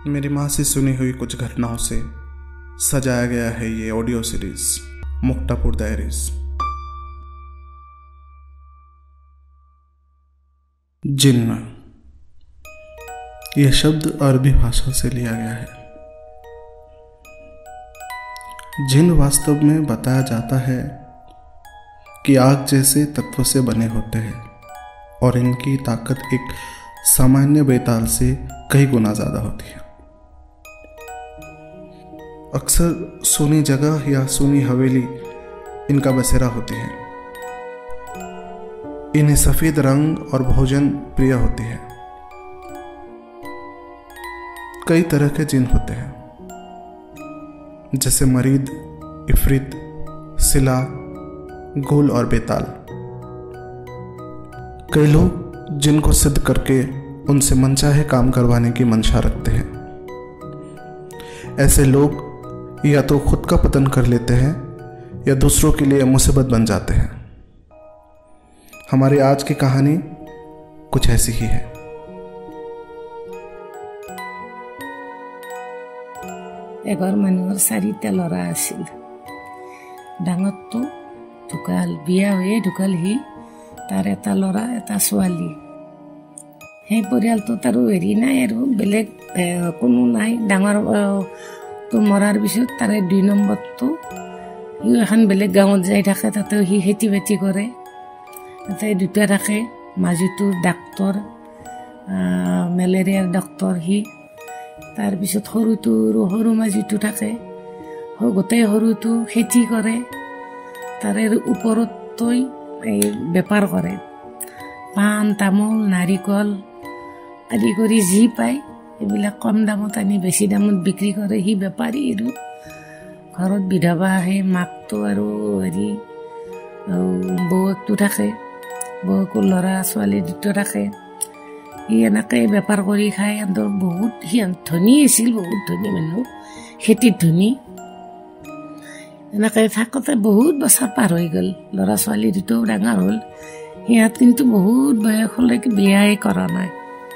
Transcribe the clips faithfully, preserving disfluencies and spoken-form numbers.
मेरी माँ से सुनी हुई कुछ घटनाओं से सजाया गया है ये ऑडियो सीरीज मुक्तापुर डायरीज। जिन्न, यह शब्द अरबी भाषा से लिया गया है। जिन्न वास्तव में बताया जाता है कि आग जैसे तत्व से बने होते हैं और इनकी ताकत एक सामान्य बेताल से कई गुना ज़्यादा होती है। अक्सर सूनी जगह या सूनी हवेली इनका बसेरा होती है। इन्हें सफ़ेद रंग और भोजन प्रिय होती है। कई तरह के जिन होते हैं जैसे मरीद, इफरित, सिला, गोल और बेताल। कई लोग जिनको सिद्ध करके उनसे मनचाहे काम करवाने की मंशा रखते हैं। ऐसे लोग या तो खुद का पतन कर लेते हैं या दूसरों के लिए मुसीबत बन जाते हैं। हमारी आज की कहानी कुछ ऐसी ही है। एघर मानुहर चारिटा लरा आसिल। डाঙरটো ढुकाल, बिया হৈয়ে ढुकाल সি। তাৰ এটা লৰা এটা ছোৱালী। সেই পৰিয়ালটোত আৰু হেৰি নাই আৰু বেলেগ কোনো নাই। ডাঙৰ তো মৰাৰ পিছত তাৰে দুই নম্বৰটো সি এখন বেলেগ গাঁৱত যাই থাকে। তাতেও সি খেতি বাতি কৰে। তাতে দুটা থাকে। মাজুটোৰ ডাক্তৰ, মেলেৰিয়াৰ ডক্তৰ সি। তাৰপিছত সৰুটো সৰু মাজুটো থাকে। গোটেই সৰুটো খেতি কৰে। তাৰে ওপৰতকৈ এই বেপাৰ কৰে। পাণ, তামোল, নাৰিকল আদি কৰি যি পায় এইবিলাক কম দামত আনি বেছি দামত বিক্ৰী কৰে। সি বেপাৰী আৰু ঘৰত বিধৱা আহে। মাকটো আৰু হেৰি বৌকটো থাকে। বৌকৰ ল'ৰা ছোৱালী দুটা থাকে। সি এনেকৈ বেপাৰ কৰি খাই। সিহঁতৰ বহুত সি ধনী আছিল, বহুত ধনী মানুহ, খেতিত ধনী। এনেকৈ থাকোঁতে বহুত বছৰ পাৰ হৈ গ'ল। ল'ৰা ছোৱালী দুটাও ডাঙৰ হ'ল। সিহঁত কিন্তু বহুত বয়সলৈকে বিয়াই কৰা নাই।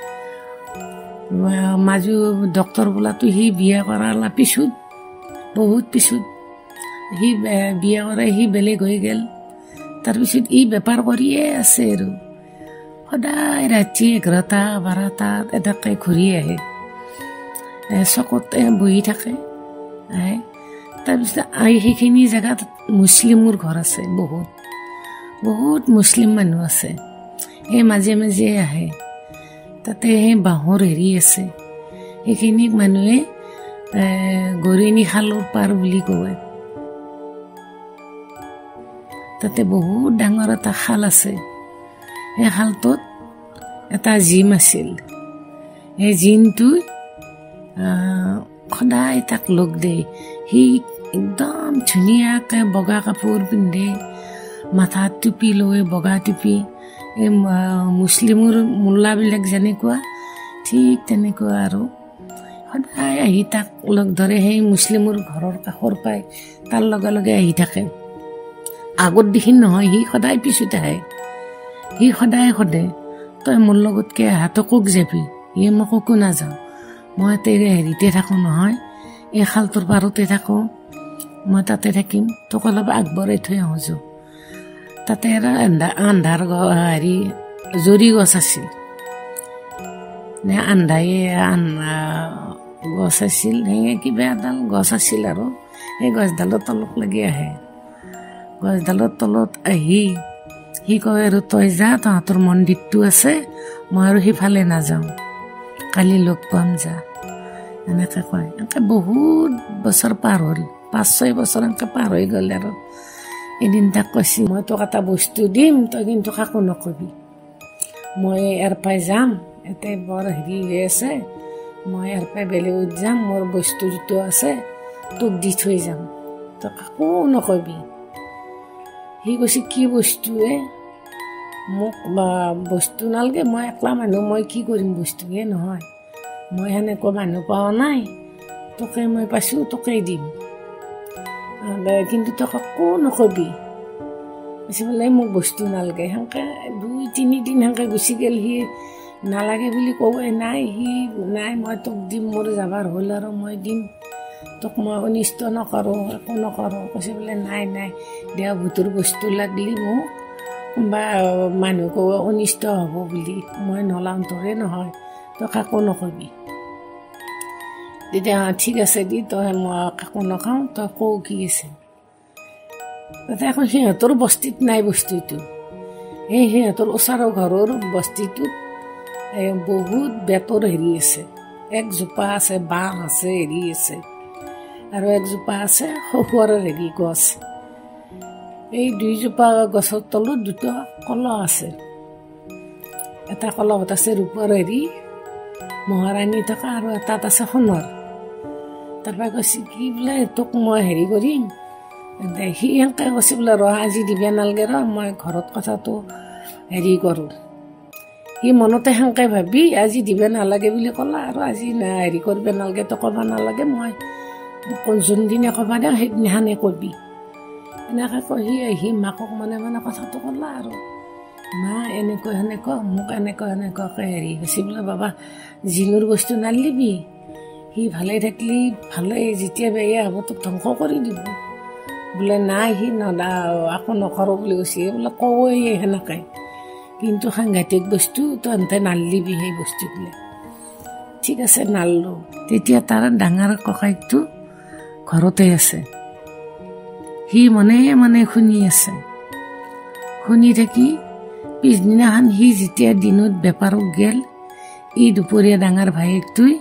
মাজু ডক্তৰ বোলাটো সি বিয়া কৰাৰ পিছত, বহুত পিছত সি বিয়া কৰাই সি বেলেগ হৈ গ'ল। তাৰপিছত ই বেপাৰ কৰিয়ে আছে আৰু সদায় ৰাতি এঘাৰটা বাৰটাত এনেকৈ ঘূৰি আহে। চকত বহি থাকে আহে। তাৰপিছত সেইখিনি জেগাত মুছলিমৰ ঘৰ আছে। বহুত বহুত মুছলিম মানুহ আছে। সেই মাজে মাজে আহে। তাতে সেই বাঁহৰ হেৰি আছে। সেইখিনিক মানুহে গৰিনী খালৰ পাৰ বুলি কয়। তাতে বহুত ডাঙৰ এটা খাল আছে। সেই খালটোত এটা জিম আছিল। সেই জিমটো সদায় তাক লগ দিয়ে। সি একদম ধুনীয়াকৈ বগা কাপোৰ পিন্ধে, মাথাত টুপি লৈ, বগা টুপি। এই মুছলিমৰ মোল্লাবিলাক যেনেকুৱা ঠিক তেনেকুৱা আৰু সদায় আহি তাক লগ ধৰে। সেই মুছলিমৰ ঘৰৰ কাষৰ পাই তাৰ লগে লগে আহি থাকে। আগত দেখি নহয়, সি সদায় পিছত আহে। সি সদায় সোধে, তই মোৰ লগতকৈ আহাতো কক যাবি? সি মই ককো নাযাওঁ, মই তেৰে হেৰিতে থাকোঁ নহয়, এই খালটোৰ পাৰতে থাকোঁ, মই তাতে থাকিম, তোক অলপ আগবঢ়াই থৈ আহোঁ। তাতে আৰু আন্ধাৰ হেৰি জৰি গছ আছিল নে আন্ধাই গছ আছিল। সেই কিবা এডাল গছ আছিল আৰু সেই গছডালৰ তলত লাগি আহে। গছডালৰ তলত আহি সি কয় আৰু তই যা, তহঁতৰ মন্দিৰটো আছে, মই আৰু সিফালে নাযাওঁ, কালি লগ পাম, যা। এনেকৈ কয়। এনেকৈ বহুত বছৰ পাৰ হ'ল। পাঁচ ছয় বছৰ এনেকৈ পাৰ হৈ গ'ল আৰু এদিন তাক কৈছে, মই তোক এটা বস্তু দিম, তই কিন্তু কাকো নকবি। মই ইয়াৰ পৰাই যাম, ইয়াতে বৰ হেৰি হৈ আছে, মই ইয়াৰ পৰাই বেলেগত যাম, মোৰ বস্তু যিটো আছে তোক দি থৈ যাম, তই কাকো নকবি। সি কৈছে, কি বস্তুৱে? মোক বস্তু নালাগে, মই একলা মানুহ, মই কি কৰিম বস্তু? হে নহয়, মই সেনেকুৱা মানুহ পোৱা নাই, তোকে মই পাইছোঁ, তোকেই দিম, কিন্তু তই কাকো নকবি। কৈছে বোলে মোক বস্তু নালাগে। সেনেকৈ দুই তিনিদিন সেনেকৈ গুচি গ'ল। সি নালাগে বুলি কওঁ, নাই সি নাই মই তোক দিম, মোৰ যাবাৰ হ'ল আৰু মই দিম, তোক মই অনিষ্ট নকৰোঁ, একো নকৰোঁ। কৈছে বোলে নাই নাই দেও ভূতৰ বস্তু লাগিলি মোক বা মানুহ কওঁ অনিষ্ট হ'ব বুলি মই নলাম, তোৰে নহয়, তই কাকো নকবি। তেতিয়া ঠিক আছে দি তই মই কাকো নখাওঁ, তই কওঁ কি আছে। তাতে আকৌ সিহঁতৰ বস্তিত নাই বস্তুটো, সেই সিহঁতৰ ওচৰৰ ঘৰৰ বস্তিটোত বহুত বেতৰ হেৰি আছে, একজোপা আছে বাঁহ আছে হেৰি আছে, আৰু একজোপা আছে শহুৰৰ হেৰি গছ। এই দুইজোপা গছৰ তলত দুটা কলহ আছে, এটা কলহত আছে ৰূপৰ হেৰি মহাৰাণী থকা, আৰু এটাত আছে সোণৰ। তাৰপৰা কৈছে কি বোলে তোক মই হেৰি কৰিম, সি এনেকৈ কৈছে বোলে ৰ আজি দিব নালাগে, ৰ মই ঘৰত কথাটো হেৰি কৰোঁ। সি মনতে সেনেকৈ ভাবি আজি দিব নালাগে বুলি ক'লা, আৰু আজি হেৰি কৰিব নালাগে, তো ক'ব নালাগে, মই যোনদিনা ক'বা দিওঁ সেইদিনাখনে কবি। এনেকৈ কৈ সি আহি মাকক মানে মানে কথাটো ক'লা আৰু মা এনেকুৱা সেনেকুৱা মোক এনেকুৱা এনেকুৱাকৈ হেৰি কৈছে বোলে বাবা জিনুৰ বস্তু নালিবি, সি ভালে থাকিলি ভালে, যেতিয়া বেয়া হ'ব তোক ধ্বংস কৰি দিব। বোলে নাই সি নদা একো নকৰোঁ বুলি কৈছে, বোলে কওঁৱে সেনেকৈ, কিন্তু সাংঘাতিক বস্তু তহঁতে নালিবি সেই বস্তু বোলে। ঠিক আছে নাললোঁ। তেতিয়া তাৰ ডাঙৰ ককাইকটো ঘৰতে আছে, সি মনে মানে শুনি আছে। শুনি থাকি পিছদিনাখন সি যেতিয়া দিনত বেপাৰত গেল, ই দুপৰীয়া ডাঙৰ ভায়েকটোই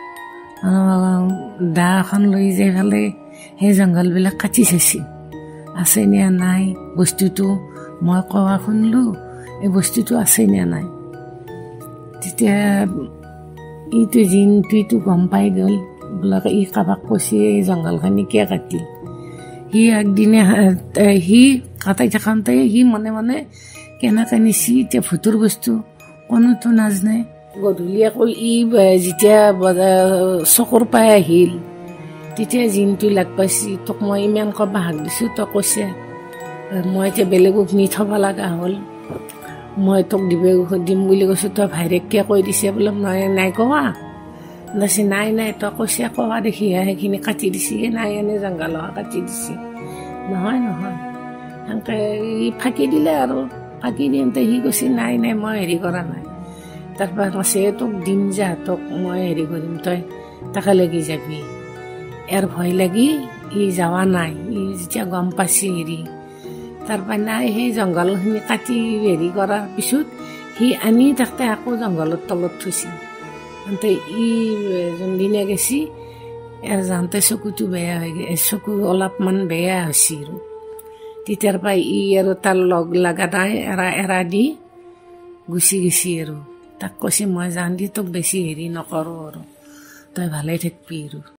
দা এখন লৈ যাই পেলাই সেই জংঘলবিলাক কাটি চাইছে, আছে নে নাই বস্তুটো, মই কোৱা শুনিলোঁ এই বস্তুটো আছে নে নাই। তেতিয়া ইটো জিনটোইটো গম পাই গ'ল, বোলে ই কাৰোবাক কৈছে এই জংঘলখিনি কিয় কাটিল। সি একদিনে সি কাটাই থাকোঁতে সি মনে মনে কেনেকৈ নিচি, এতিয়া ভূতৰ বস্তু কোনোতো নাজানে। গধূলি আকৌ ই যেতিয়া চকুৰ পাই আহিল, তেতিয়া জিনটো লাগ পাইছে, তোক মই ইমান ক'ব হাক দিছোঁ, তই কৈছে মই এতিয়া বেলেগক নি থ'ব লগা হ'ল, মই তোক দিব দিম বুলি কৈছোঁ, তই ভাইৰেককৈ কৈ দিছে বোলে মই নাই কোৱা। কৈছে নাই নাই তই কৈছে কোৱা দেখিহে সেইখিনি কাটি দিছে, নাই এনে জংঘল কাটি দিছে। নহয় নহয় সেনেকৈ ই ফাঁকি দিলে, আৰু ফাঁকি দিওঁতে সি কৈছে নাই নাই মই হেৰি কৰা নাই। তাৰপৰা কৈছে তোক দিম যা, তোক মই হেৰি কৰিম, তই তাকে লাগি যাবি। ইয়াৰ ভয় লাগি ই যোৱা নাই। ই যেতিয়া গম পাইছে হেৰি, তাৰপৰা নাই সেই জংঘলখিনি কাটি হেৰি কৰাৰ পিছত সি আনি তাতে আকৌ জংঘলৰ তলত থৈছিল। ই যোনদিনা গেছি ইয়াৰ যাওঁতে চকুটো বেয়া হৈ গে, চকু অলপমান বেয়া হৈছে আৰু তেতিয়াৰ পৰা ই আৰু তাৰ লগ লগা নাই, এৰা এৰা দি গুচি গেছি আৰু তাক কৈছে মই জান দি তোক বেছি হেৰি নকৰোঁ আৰু তই ভালে থাকিবি আৰু।